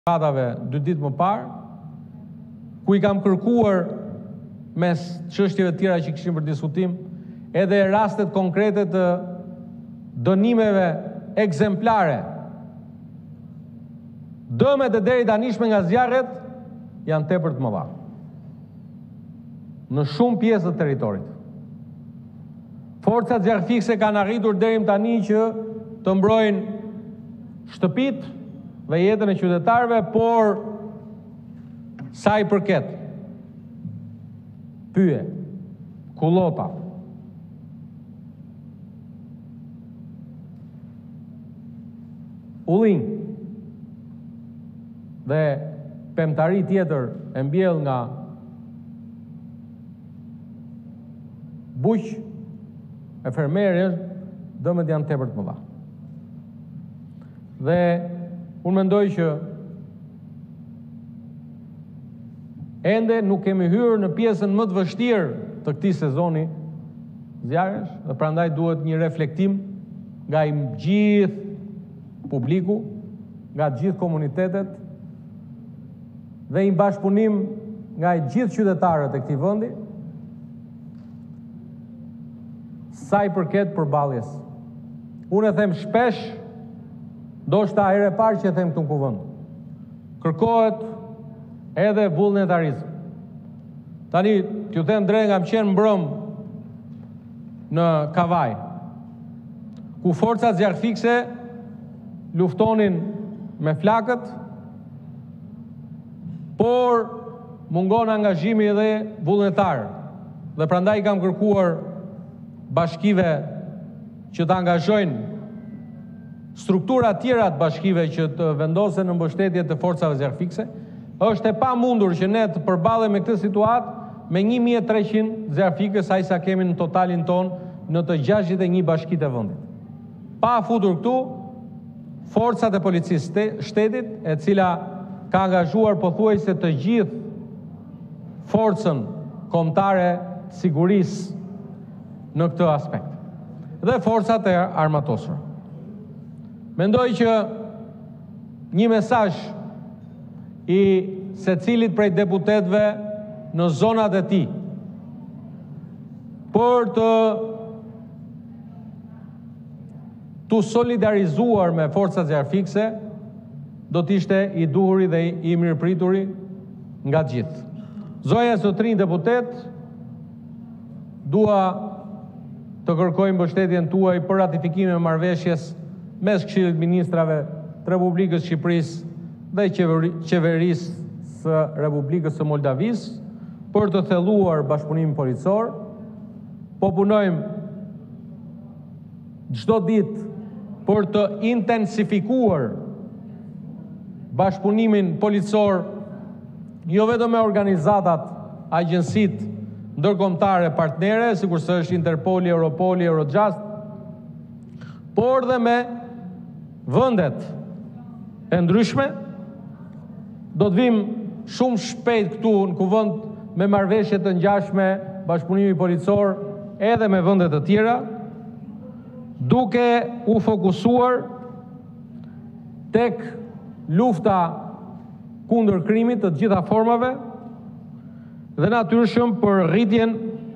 Katave 2 ditë më parë, ku i kam kërkuar mes çështjeve tjera që kishim për diskutim, edhe rastet konkrete të dënimeve ekzemplare. Dëmet e deri tanishme nga zjarret janë tepër të mëdha në shumë pjesë të territorit. Forcat zjarrfikse kanë arritur deri tani që të mbrojnë shtëpitë dhe jetën e qytetarëve, por sa i përket pyje, kullota, ullinj dhe pemtari tjetër e mbjell nga buq e fermerjes, dëmet janë tepër të mëdha. Dhe unë mendoj që ende nuk kemi hyrë në pjesën më të vështirë të këtij sezoni zjarresh, dhe prandaj duhet një reflektim nga i gjithë publiku, nga gjithë komunitetet dhe një bashkëpunim nga i gjithë qytetarët e këtij vendi sa i përket përballjes. Unë e them shpesh, ndoshta herë e parë që e them këtu në kuvend. Kërkohet edhe vullnetarizëm. Tani, t'ju them drejt, kam qenë mbrëm në Kavaj, ku forcat zjarrfikse luftonin me flakët, por mungon angazhimi edhe vullnetar. Dhe prandaj kam kërkuar bashkive që të angazhojnë struktura tjera të bashkive që të vendosen në mbështetje të forcave zjarrfikse. Është e pamundur që ne të përballemi me këtë situatë me 1300 zjarrfikës, aq sa kemi në totalin ton në të 61 bashkitë e vendit. Pa futur këtu forcat e policisë shtetit, e cila ka angazhuar pothuajse të gjithë forcën kombëtare të sigurisë në këtë aspekt, dhe forcat e armatosura. Mendoj që një mesazh i secilit prej deputetëve në zonat e tij për të solidarizuar me forcat zjarrfikse do t'ishte i duhuri dhe i mirëprituri nga gjithë. Zonja e zotrinj deputet, dua të kërkoj mbështetjen tuaj për ratifikimin e marrëveshjes mes Këshillit Ministrave të Republikës Shqipërisë dhe Qeverisë së Republikës së Moldavisë për të thelluar bashkëpunimin policor. Po punojmë çdo ditë për të intensifikuar bashkëpunimin policor, jo vetëm me organizatat, agjensitë ndërkombëtare partnere, sikurse është Interpoli, Europoli, Eurojust, por dhe me vendet e ndryshme. Do të vim shumë shpejt këtu në kuvend me marrëveshje të ngjashme bashkëpunimi policor edhe me vende të tjera, duke u fokusuar tek lufta kundër krimit të gjitha formave dhe natyrshëm për rritjen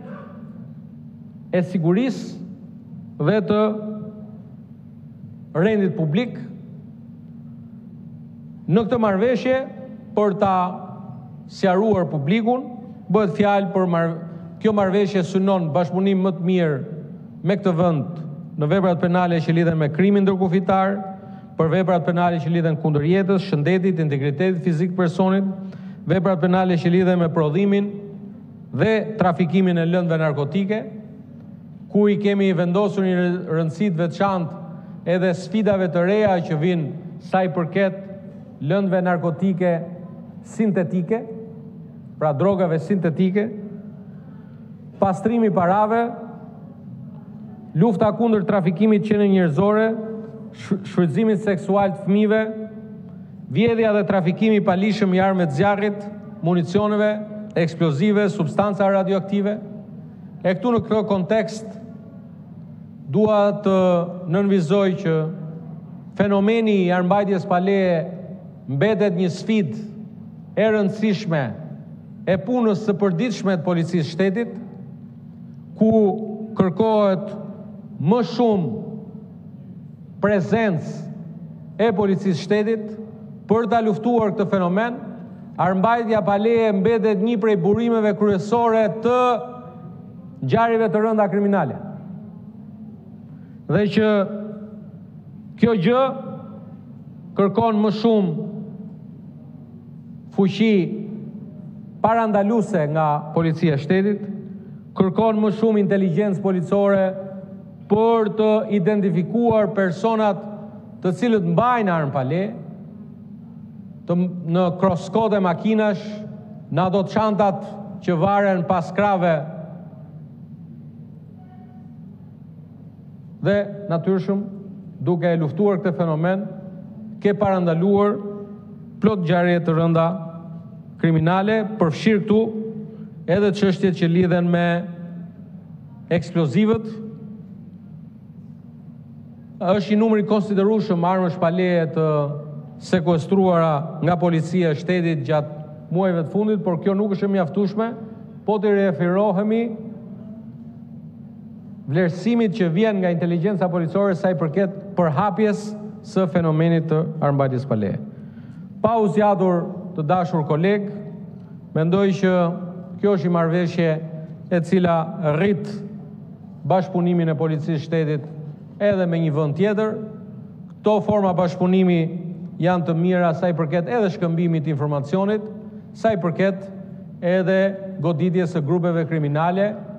e sigurisë dhe të rendit publik. Në këtë marrëveshje, për ta sqaruar publikun, bëhet fjalë për kjo marrëveshje synon bashkëpunim më të mirë me këtë vend në veprat penale që lidhen me krimin ndërkufitar, për veprat penale që lidhen kundër jetës, shëndetit, integritetit fizik të personit, veprat penale që lidhen me prodhimin dhe trafikimin e lëndëve narkotike, ku i kemi vendosur një rëndësi të veçantë edhe sfidave të reja që vinë sa i përket lëndëve narkotike sintetike, pra drogave sintetike, pastrimi parave, lufta kundër trafikimit qenie njerëzore, shfrytëzimit seksual të fëmijëve, vjedhja dhe trafikimi i palishëm i armëve të zjarrit, municioneve, eksplozive, substanca radioaktive. E këtu në këtë kontekst dua të nënvizoj që fenomeni i armbajtjes pa leje mbetet një sfidë e rëndësishme e punës së përditshme të policisë shtetit, ku kërkohet më shumë prezencë e policisë shtetit për ta luftuar këtë fenomen. Armbajtja pa leje mbetet një prej burimeve kryesore të ngjarjeve të rënda kriminale. Dhe që kjo gjë kërkon më shumë fuqi parandaluese nga policia e shtetit, kërkon më shumë inteligjencë policore për të identifikuar personat të cilët mbajnë armë pa leje, në kroskode makinash, në ato çantat që varen pas krave, dhe natyrshëm, duke e luftuar këtë fenomen, ke parandaluar plot ngjarje të rënda kriminale, përfshirë këtu edhe çështjet që lidhen me eksplozivët. Është një numër i konsiderueshëm armësh pa leje të sekuestruara nga policia e shtetit gjatë muajve të fundit, por kjo nuk është e mjaftueshme, po të referohemi vlerësimit që vjen nga inteligjenca policore sa i përket përhapjes së fenomenit të armbajtjes pa leje. Pa u zgjatur, të dashur koleg, mendoj që kjo është një marrëveshje e cila rrit bashkëpunimin e policisë shtetit edhe me një vend tjetër. Këto forma bashkëpunimi janë të mira sa i përket edhe shkëmbimit të informacionit, sa i përket edhe goditjes së grupeve kriminale